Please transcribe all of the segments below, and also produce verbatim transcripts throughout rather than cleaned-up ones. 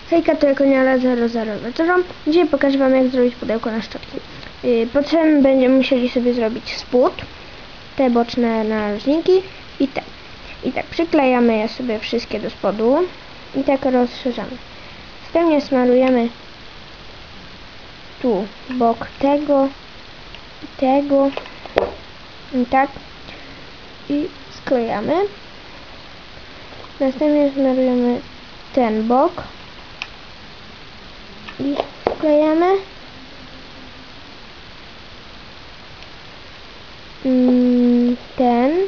Hejka, to Jakoniara zero zero zero. Dzisiaj pokażę wam, jak zrobić pudełko na szczotki. Yy, potem będziemy musieli sobie zrobić spód, te boczne narożniki i te. I tak przyklejamy je sobie wszystkie do spodu i tak rozszerzamy. Następnie smarujemy tu bok tego i tego i tak i sklejamy. Następnie smarujemy ten bok i sklejamy. Ten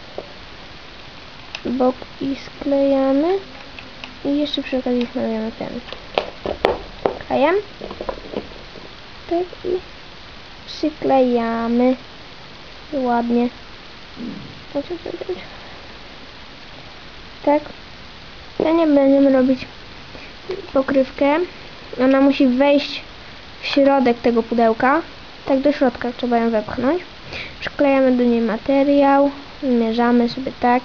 bok i sklejamy. I jeszcze przy okazji smarujemy ten klejem. Tak i przyklejamy ładnie. Tak. Ja nie będziemy robić pokrywkę. Ona musi wejść w środek tego pudełka. Tak do środka trzeba ją wepchnąć. Przyklejamy do niej materiał. Mierzamy sobie tak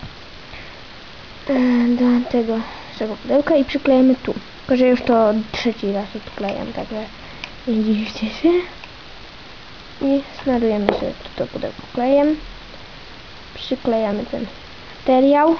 do tego, tego pudełka i przyklejamy tu. Tylko że już to trzeci raz odklejam, także nie dziwcie się. I smarujemy sobie to pudełko klejem. Przyklejamy ten materiał.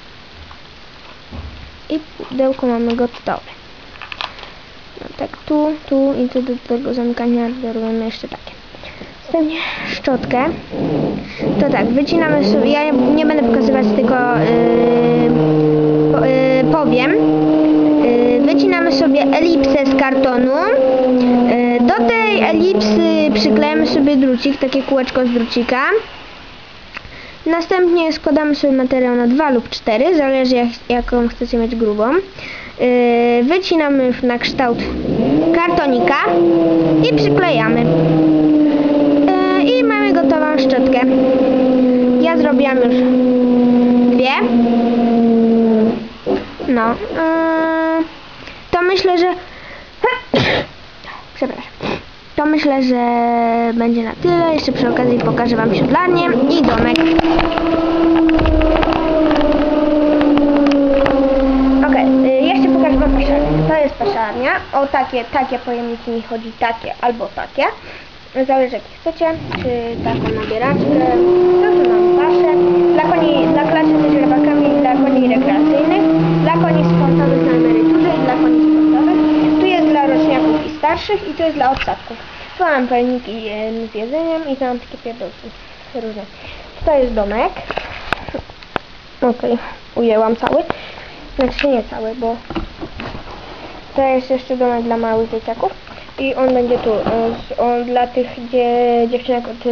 I pudełko mamy gotowe. No tak tu, tu i tu do tego zamykania robimy jeszcze takie. Następnie szczotkę. To tak, wycinamy sobie, ja nie będę pokazywać, tylko yy, po, yy, powiem. Yy, wycinamy sobie elipsę z kartonu. Yy, do tej elipsy przyklejamy sobie drucik, takie kółeczko z drucika. Następnie składamy sobie materiał na dwa lub cztery, zależy jak, jaką chcecie mieć grubą. Yy, wycinamy na kształt kartonika i przyklejamy. Yy, I mamy gotową szczotkę. Ja zrobiłam już dwie. No. Yy, to myślę, że... Przepraszam. To myślę, że będzie na tyle. Jeszcze przy okazji pokażę wam siodlarnię i domek. Ok, jeszcze pokażę wam paszarnię. To jest paszarnia. O takie, takie pojemniki mi chodzi, takie albo takie. Zależy jakie chcecie. Czy taką nabieraczkę. To tu mam paszę. Dla koni, dla klaczy ze źrebakami, dla koni rekreacyjnych. Dla koni sportowych na emeryturze i dla koni sportowych. Tu jest dla roczniaków i starszych i tu jest dla odsadków. Tu mam pojemniki z jedzeniem i tu mam takie pierdolki różne. To jest domek. Ok, ujęłam cały. Znaczy nie cały, bo to jest jeszcze domek dla małych dzieciaków. I on będzie tu, on dla tych dzie, dziewczynek od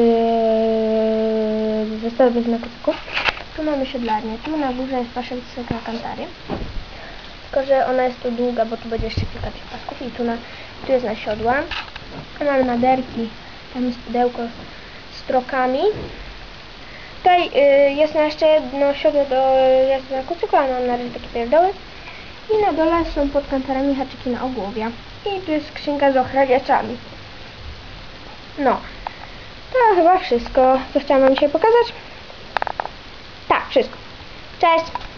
yy, zestawu na kucyku. Tu mamy siodlarnię, tu na górze jest pasek na kantary. Tylko że ona jest tu długa, bo tu będzie jeszcze kilka tych pasków i tu, na, tu jest na siodła. Tu mamy naderki, tam jest pudełko z trokami. Tutaj yy, jest na jeszcze jedno siodło do jazdy na kucyku, ale mam na razie takie pierdoły. I na dole są pod kantarami haczyki na ogłowie. I tu jest skrzynka z ochraniaczami. No. To chyba wszystko, co chciałam wam dzisiaj pokazać. Tak, wszystko. Cześć!